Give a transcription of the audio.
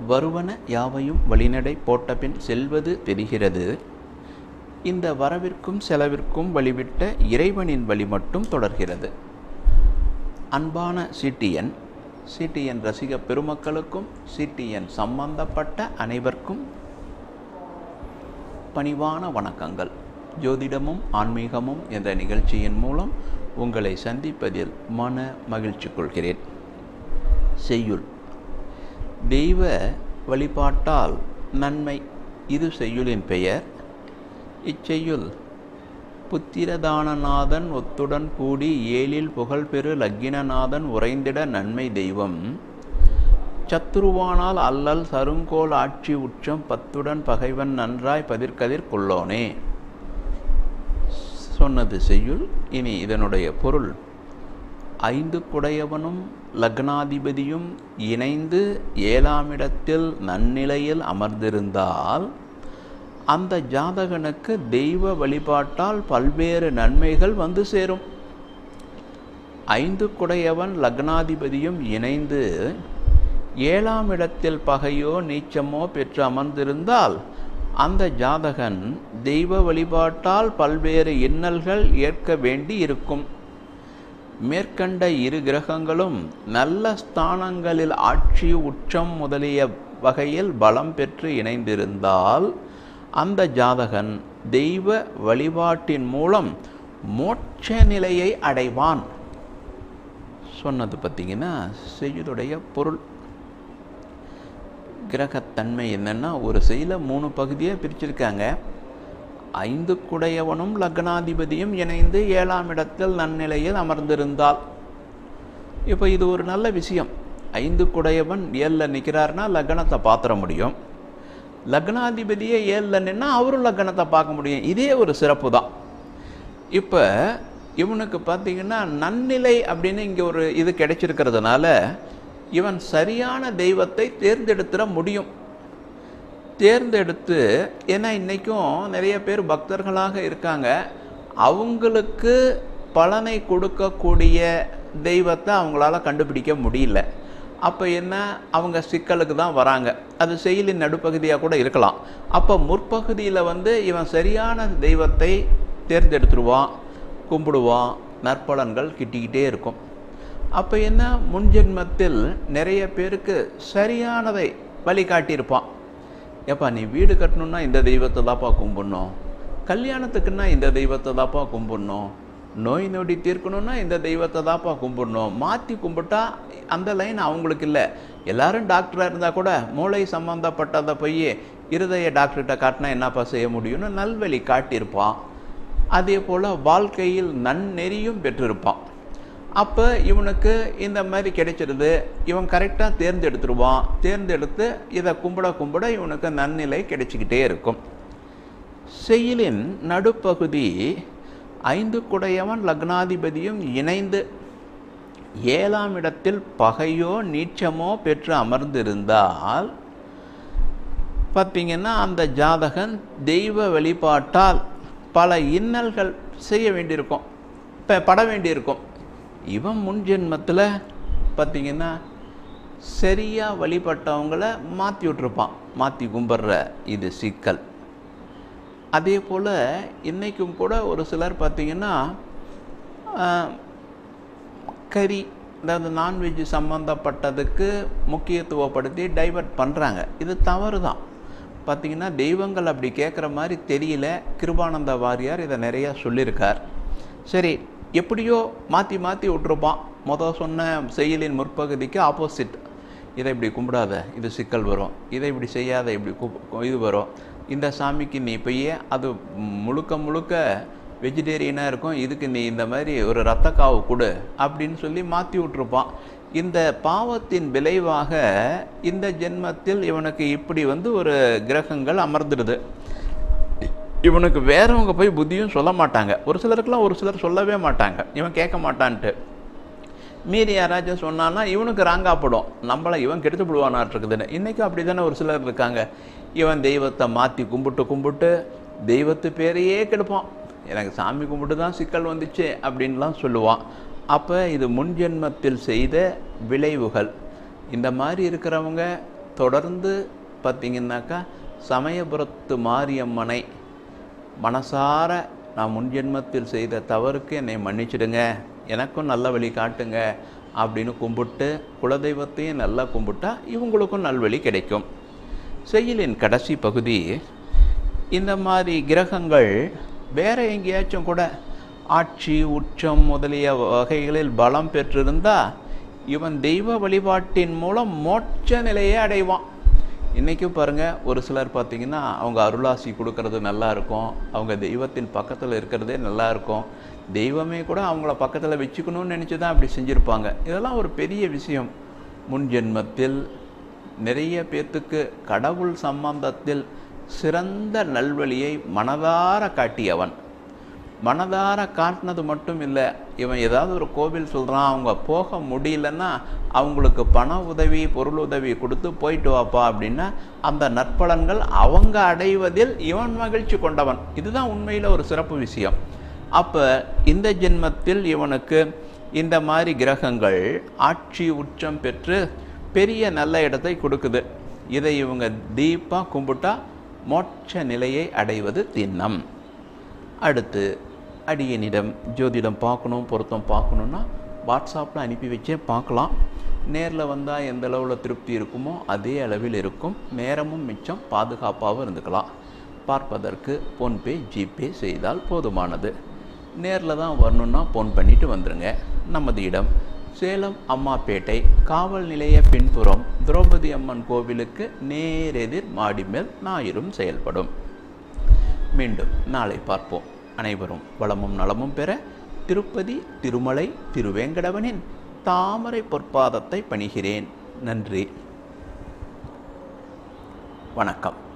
வருவன யாவையும் வழிநடை போட்டபின் செல்வது தெரிகிறது. இந்த வரவிற்கும் செலவிற்கும் வழிவிட்ட இறைவனின் வழி மட்டும் தொடர்கிறது. அன்பான சிடிஎன் ரசிக பெருமக்களுக்கும் சிடிஎன் சம்பந்தப்பட்ட அனைவருக்கும் பணிவான வணக்கங்கள். ஜோதிடமும் ஆன்மீகமும் என்ற நிகழ்ச்சியின் மூலம் உங்களை சந்திப்பதில் மன மகிழ்ச்சி கொள்கிறேன். செய்யுள்: தெய்வ வழிபாட்டால் நன்மை, இது செய்யுளின் பெயர். இச்செய்யுள் புத்திரதானநாதன் ஒத்துடன் கூடி ஏழில் புகழ்பெறு லக்கினநாதன் உறைந்திட நன்மை தெய்வம் சத்துருவானால் அல்லல் சருங்கோல் ஆட்சி உச்சம் பத்துடன் பகைவன் நன்றாய் பதிர்கதிர் கொள்ளோனே சொன்னது செய்யுள். இனி இதனுடைய பொருள்: ஐந்து குடையவனும் லக்னாதிபதியும் இணைந்து 7ஆம் இடத்தில் நன்னிலையில் அமர்ந்திருந்தால் அந்த ஜாதகனுக்கு தெய்வ வழிபாட்டால் பல்வேறு நன்மைகள் வந்து சேரும். 5 குடையவன் லக்னாதிபதியும் இணைந்து 7ஆம் இடத்தில் பகையோ நீச்சமோ பெற்று அமர்ந்திருந்தால் அந்த ஜாதகன் தெய்வ வழிபாட்டால் பல்வேறு இன்னல்கள் ஏற்க வேண்டி இருக்கும். மேற்கண்ட இரு கிரகங்களும் நல்ல ஸ்தானங்களில் ஆட்சி உச்சம் முதலிய வகையில் பலம் பெற்று இணைந்திருந்தால் அந்த ஜாதகன் தெய்வ வழிபாட்டின் மூலம் மோட்ச நிலையை அடைவான் சொன்னது பார்த்தீங்கன்னா செய்யுளுடைய பொருள். கிரகத்தன்மை என்னன்னா, ஒரு செய்யுள 3 பகுதியாக பிரிச்சிருக்காங்க. 5 குடையவனும் லக்னாதிபதியும் இணைந்து 7ஆம் இடத்தில் நன்னிலையில் அமர்ந்திருந்தால், இப்போ இது ஒரு நல்ல விஷயம். 5 குடையவன் 7ல் நிற்கிறாருன்னா லக்னத்தை பார்த்துட முடியும். லக்னாதிபதியை 7ல் நின்னா அவரும் லக்னத்தை பார்க்க முடியும். இதே ஒரு சிறப்பு தான். இப்போ இவனுக்கு பார்த்தீங்கன்னா நன்னிலை அப்படின்னு இங்கே ஒரு இது கிடைச்சிருக்கிறதுனால இவன் சரியான தெய்வத்தை தேர்ந்தெடுத்துட முடியும். தேர்ந்தெடுத்து, ஏன்னா இன்றைக்கும் நிறைய பேர் பக்தர்களாக இருக்காங்க, அவங்களுக்கு பலனை கொடுக்கக்கூடிய தெய்வத்தை அவங்களால கண்டுபிடிக்க முடியல. அப்போ என்ன, அவங்க சிக்கலுக்கு தான் வராங்க. அது செய்யுளின் நடுப்பகுதியாக கூட இருக்கலாம். அப்போ முற்பகுதியில் இவன் சரியான தெய்வத்தை தேர்ந்தெடுத்துருவான், கும்பிடுவான், நற்பலன்கள் கிட்டிக்கிட்டே இருக்கும். அப்போ என்ன, முன்ஜென்மத்தில் நிறைய பேருக்கு சரியானதை வழிகாட்டியிருப்பான். ஏப்பா நீ வீடு கட்டணுன்னா இந்த தெய்வத்தை தான்ப்பா கும்பிடணும், கல்யாணத்துக்குன்னா இந்த தெய்வத்தை தான்ப்பா கும்பிடணும், நோய் நொடி தீர்க்கணுன்னா இந்த தெய்வத்தை தான்ப்பா கும்பிடணும். மாற்றி கும்பிட்டா அந்த லைன் அவங்களுக்கு இல்லை. எல்லாரும் டாக்டராக இருந்தால் கூட மூளை சம்மந்தப்பட்டதை போய் இருதய டாக்டர்கிட்ட காட்டினா என்னப்பா செய்ய முடியும்னு நல்வழி காட்டியிருப்பான். அதே போல் வாழ்க்கையில் நன்னெறியும் பெற்றிருப்பான். அப்போ இவனுக்கு இந்த மாதிரி கிடைச்சிருது, இவன் கரெக்டாக தேர்ந்தெடுத்துருவான். தேர்ந்தெடுத்து இதை கும்பிட இவனுக்கு நன்னிலை கிடைச்சிக்கிட்டே இருக்கும். செய்யுளின் நடுப்பகுதி 5 குடையவன் லக்னாதிபதியும் இணைந்து 7ஆம் இடத்தில் பகையோ நீச்சமோ பெற்று அமர்ந்திருந்தால் பார்த்தீங்கன்னா அந்த ஜாதகன் தெய்வ வழிபாட்டால் பல இன்னல்கள் செய்ய வேண்டியிருக்கும், பட வேண்டியிருக்கும். இவன் முன் ஜென்மத்தில் பார்த்தீங்கன்னா சரியாக வழிபட்டவங்களை மாற்றி விட்டுருப்பான், மாற்றி கும்பிட்ற இது சிக்கல். அதே போல் இன்றைக்கும் கூட ஒரு சிலர் பார்த்திங்கன்னா கறி, அதாவது நான்வெஜ் சம்மந்தப்பட்டதுக்கு முக்கியத்துவப்படுத்தி டைவர்ட் பண்ணுறாங்க. இது தவறு தான். பார்த்திங்கன்னா தெய்வங்கள் அப்படி கேட்குற மாதிரி தெரியல. கிருபானந்த வாரியார் இதை நிறையா சொல்லியிருக்கார். சரி, எப்படியோ மாற்றி விட்டுருப்பான். சொன்ன செய்யுளின் முற்பகுதிக்கு ஆப்போசிட், இதை இப்படி கும்பிடாத இது சிக்கல் வரும், இதை இப்படி செய்யாத இப்படி இது வரும், இந்த சாமிக்கு நீ போய் அது முழுக்க வெஜிடேரியனாக இருக்கும், இதுக்கு நீ இந்த மாதிரி ஒரு ரத்தக்காவு கொடு அப்படின்னு சொல்லி மாற்றி விட்டுருப்பான். இந்த பாவத்தின் விளைவாக இந்த ஜென்மத்தில் இவனுக்கு இப்படி ஒரு கிரகங்கள் அமர்ந்துடுது. இவனுக்கு வேறவங்க போய் புத்தியும் சொல்ல மாட்டாங்க. ஒரு சிலர் சொல்லவே மாட்டாங்க, இவன் கேட்க மாட்டான்ட்டு. மீறி யாராச்சும் சொன்னான்னா இவனுக்கு ராங்காப்படும், நம்மளை இவன் கெடுத்து விடுவானாட்டுருக்குதுன்னு. இன்றைக்கும் அப்படி தானே ஒரு சிலர் இருக்காங்க. இவன் தெய்வத்தை மாற்றி கும்பிட்டு தெய்வத்து பேரையே கெடுப்பான். எனக்கு சாமி கும்பிட்டு தான் சிக்கல் வந்துச்சு அப்படின்லாம் சொல்லுவான். அப்போ இது முன்ஜென்மத்தில் செய்த விளைவுகள். இந்த மாதிரி இருக்கிறவங்க தொடர்ந்து பார்த்திங்கனாக்கா சமயபுரத்து மாரியம்மனை மனசார நான் முன்ஜென்மத்தில் செய்த தவறுக்கு என்னை மன்னிச்சிடுங்க, எனக்கும் நல்ல வழி காட்டுங்க அப்படின்னு கும்பிட்டு குலதெய்வத்தையும் நல்லா கும்பிட்டா இவங்களுக்கும் நல்வழி கிடைக்கும். செய்யுளின் கடைசி பகுதி, இந்த மாதிரி கிரகங்கள் வேறு எங்கேயாச்சும் கூட ஆட்சி உச்சம் முதலிய வகைகளில் பலம் பெற்றிருந்தால் இவன் தெய்வ வழிபாட்டின் மூலம் மோட்ச நிலையை அடைவான். இன்றைக்கும் பாருங்கள், ஒரு சிலர் பார்த்திங்கன்னா அவங்க அருளாசி கொடுக்கறது நல்லா இருக்கும், அவங்க தெய்வத்தின் பக்கத்தில் இருக்கிறதே நல்லா இருக்கும், தெய்வமே கூட அவங்கள பக்கத்தில் வச்சுக்கணும்னு நினச்சி தான் அப்படி செஞ்சுருப்பாங்க. இதெல்லாம் ஒரு பெரிய விஷயம். முன் ஜென்மத்தில் நிறைய பேர்த்துக்கு கடவுள் சம்பந்தத்தில் சிறந்த நல்வழியை மனதார காட்டியவன். மனதார காட்டினது மட்டும் இல்லை, இவன் ஏதாவது ஒரு கோவில் சொல்கிறான், அவங்க போக முடியலன்னா அவங்களுக்கு பண உதவி பொருள் உதவி கொடுத்து போயிட்டு வாப்பா அப்படின்னா அந்த நற்பலன்கள் அவங்க அடைவதில் இவன் மகிழ்ச்சி கொண்டவன். இதுதான் உண்மையில் ஒரு சிறப்பு விஷயம். அப்போ இந்த ஜென்மத்தில் இவனுக்கு இந்த மாதிரி கிரகங்கள் ஆட்சி உச்சம் பெற்று பெரிய நல்ல இடத்தை கொடுக்குது. இதை இவங்க டீப்பாக கும்பிட்டா மோட்ச நிலையை அடைவது திண்ணம். அடுத்து அடியனிடம் ஜோதிடம் பார்க்கணும், பொருத்தம் பார்க்கணுன்னா வாட்ஸ்அப்பில் அனுப்பி வச்சே பார்க்கலாம். நேரில் வந்தால் எந்த அளவில் திருப்தி இருக்குமோ அதே அளவில் இருக்கும். நேரமும் மிச்சம், பாதுகாப்பாகவும் இருந்துக்கலாம். பார்ப்பதற்கு ஃபோன்பே ஜிபே செய்தால் போதுமானது. நேரில் தான் வரணுன்னா ஃபோன் பண்ணிவிட்டு வந்துடுங்க. நமது இடம் சேலம் அம்மாப்பேட்டை காவல் நிலைய பின்புறம் திரௌபதி அம்மன் கோவிலுக்கு நேரெதிர் மாடிமேல் ஞாயிறும் செயல்படும். மீண்டும் நாளை பார்ப்போம். அனைவரும் வளமும் நலமும் பெற திருப்பதி திருமலை திருவேங்கடவனின் தாமரை பொற்பாதத்தை பணிகிறேன். நன்றி, வணக்கம்.